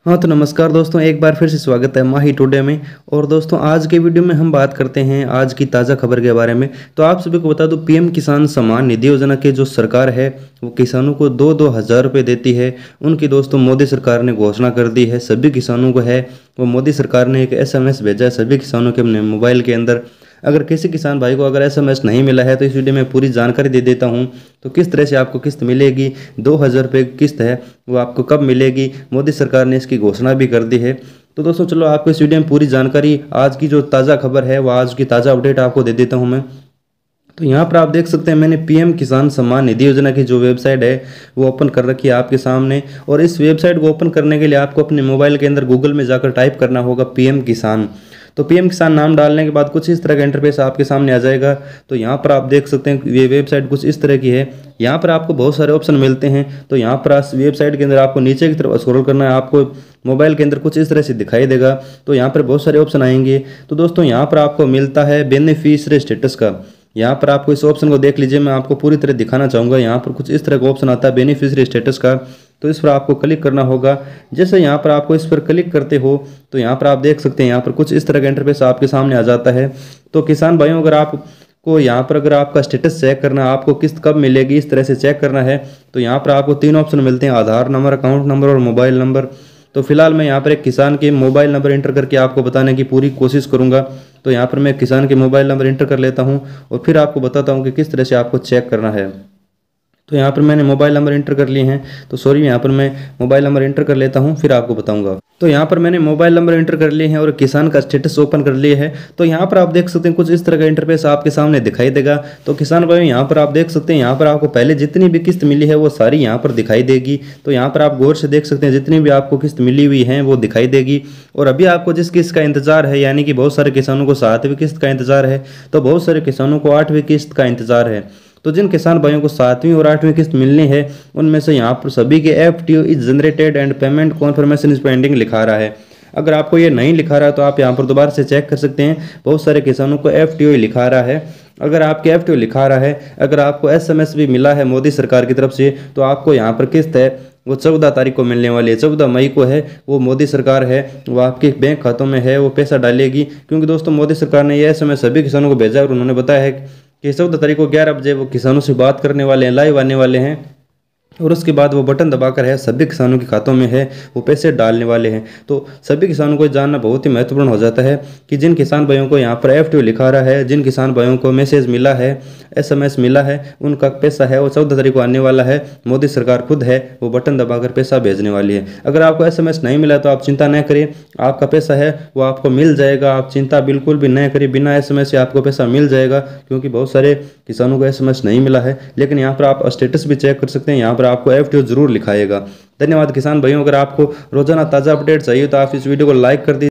हाँ तो नमस्कार दोस्तों, एक बार फिर से स्वागत है माही टुडे में। और दोस्तों आज के वीडियो में हम बात करते हैं आज की ताज़ा खबर के बारे में। तो आप सभी को बता दूं, पीएम किसान सम्मान निधि योजना के जो सरकार है वो किसानों को 2-2 हज़ार रुपये देती है। उनकी दोस्तों मोदी सरकार ने घोषणा कर दी है, सभी किसानों को है वो मोदी सरकार ने एक SMS भेजा है सभी किसानों के अपने मोबाइल के अंदर। अगर किसी किसान भाई को अगर SMS नहीं मिला है तो इस वीडियो में पूरी जानकारी दे देता हूं। तो किस तरह से आपको किस्त मिलेगी, 2,000 रुपये की किस्त है वो आपको कब मिलेगी, मोदी सरकार ने इसकी घोषणा भी कर दी है। तो दोस्तों चलो आपको इस वीडियो में पूरी जानकारी, आज की जो ताज़ा खबर है वो आज की ताज़ा अपडेट आपको दे देता हूँ मैं। तो यहाँ पर आप देख सकते हैं मैंने पीएम किसान सम्मान निधि योजना की जो वेबसाइट है वो ओपन कर रखी है आपके सामने। और इस वेबसाइट को ओपन करने के लिए आपको अपने मोबाइल के अंदर गूगल में जाकर टाइप करना होगा पीएम किसान। तो पीएम किसान नाम डालने के बाद कुछ इस तरह का इंटरफेस आपके सामने आ जाएगा। तो यहाँ पर आप देख सकते हैं ये वेबसाइट कुछ इस तरह की है। यहाँ पर आपको बहुत सारे ऑप्शन मिलते हैं। तो यहाँ पर वेबसाइट के अंदर आपको नीचे की तरफ स्क्रॉल करना है, आपको मोबाइल के अंदर कुछ इस तरह से दिखाई देगा। तो यहाँ पर बहुत सारे ऑप्शन आएंगे। तो दोस्तों यहाँ पर आपको मिलता है बेनिफिशियरी स्टेटस का। यहाँ पर आपको इस ऑप्शन को देख लीजिए, मैं आपको पूरी तरह दिखाना चाहूँगा। यहाँ पर कुछ इस तरह का ऑप्शन आता है बेनिफिशियरी स्टेटस का। तो इस पर आपको क्लिक करना होगा। जैसे यहाँ पर आपको इस पर क्लिक करते हो तो यहाँ पर आप देख सकते हैं यहाँ पर कुछ इस तरह का इंटरफेस आपके सामने आ जाता है। तो किसान भाइयों, अगर आपको यहाँ पर अगर आपका स्टेटस चेक करना है, आपको किस्त कब मिलेगी इस तरह से चेक करना है, तो यहाँ पर आपको 3 ऑप्शन मिलते हैं, आधार नंबर, अकाउंट नंबर और मोबाइल नंबर। तो फिलहाल मैं यहाँ पर एक किसान के मोबाइल नंबर इंटर करके आपको बताने की पूरी कोशिश करूँगा। तो यहाँ पर मैं किसान के मोबाइल नंबर इंटर कर लेता हूँ और फिर आपको बताता हूँ कि किस तरह से आपको चेक करना है। तो यहाँ पर मैंने मोबाइल नंबर इंटर कर लिए हैं। तो सॉरी, यहाँ पर मैं मोबाइल नंबर इंटर कर लेता हूँ फिर आपको बताऊँगा। तो यहाँ पर मैंने मोबाइल नंबर इंटर कर लिए हैं और किसान का स्टेटस ओपन कर लिए है। तो यहाँ पर आप देख सकते हैं कुछ इस तरह का इंटरफेस आपके सामने दिखाई देगा। तो किसान भाई यहाँ पर आप देख सकते हैं, यहाँ पर आपको पहले जितनी भी किस्त मिली है वो सारी यहाँ पर दिखाई देगी। तो यहाँ पर आप गौर से देख सकते हैं जितनी भी आपको किस्त मिली हुई है वो दिखाई देगी। और अभी आपको जिस किस्त का इंतजार है, यानी कि बहुत सारे किसानों को 7वीं किस्त का इंतजार है, तो बहुत सारे किसानों को 8वीं किस्त का इंतजार है। तो जिन किसान भाइयों को 7वीं और 8वीं किस्त मिलनी है उनमें से यहाँ पर सभी के FTO is generated and payment confirmation is pending लिखा रहा है। अगर आपको ये नहीं लिखा रहा तो आप यहाँ पर दोबारा से चेक कर सकते हैं। बहुत सारे किसानों को FTO लिखा रहा है। अगर आपके FTO लिखा रहा है, अगर आपको SMS भी मिला है मोदी सरकार की तरफ से, तो आपको यहाँ पर किस्त है वो 14 तारीख को मिलने वाली है। 14 मई को है वो मोदी सरकार है वो आपके बैंक खातों में है वो पैसा डालेगी। क्योंकि दोस्तों मोदी सरकार ने ये SMS सभी किसानों को भेजा और उन्होंने बताया है कि 14 तारीख को 11 बजे वो किसानों से बात करने वाले हैं, लाइव आने वाले हैं। और उसके बाद वो बटन दबाकर है सभी किसानों के खातों में है वो पैसे डालने वाले हैं। तो सभी किसानों को जानना बहुत ही महत्वपूर्ण हो जाता है कि जिन किसान भाइयों को यहाँ पर FTO लिखा रहा है, जिन किसान भाइयों को मैसेज मिला है, SMS मिला है, उनका पैसा है वो 14 तारीख को आने वाला है। मोदी सरकार खुद है वो बटन दबाकर पैसा भेजने वाली है। अगर आपको SMS नहीं मिला तो आप चिंता न करें, आपका पैसा है वो आपको मिल जाएगा। आप चिंता बिल्कुल भी न करें, बिना SMS से आपको पैसा मिल जाएगा। क्योंकि बहुत सारे किसानों को SMS नहीं मिला है। लेकिन यहाँ पर आप स्टेटस भी चेक कर सकते हैं, यहाँ पर आपको FTO जरूर लिखाएगा। धन्यवाद किसान भाइयों, अगर आपको रोजाना ताज़ा अपडेट चाहिए तो आप इस वीडियो को लाइक कर दीजिए।